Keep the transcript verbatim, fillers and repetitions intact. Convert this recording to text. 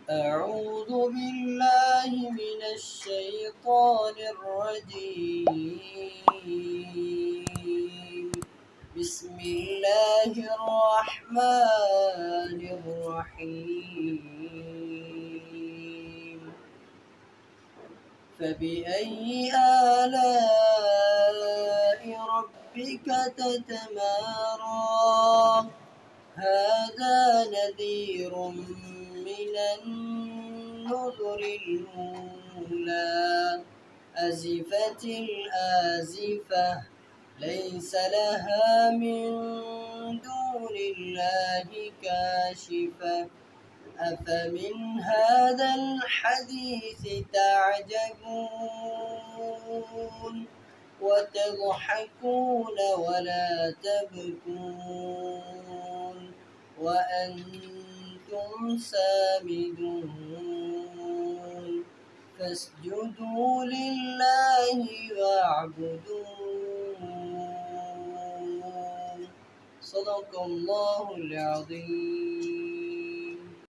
أعوذ بالله من الشيطان الرجيم. بسم الله الرحمن الرحيم. فبأي آلاء ربك تتمارى هذا نذير من النذر الأولى أزفت الآزفة ليس لها من دون الله كاشفة أفمن هذا الحديث تعجبون وتضحكون ولا تبكون وأنتم سامدون فاسجدوا لله واعبدوا. صدق الله العظيم.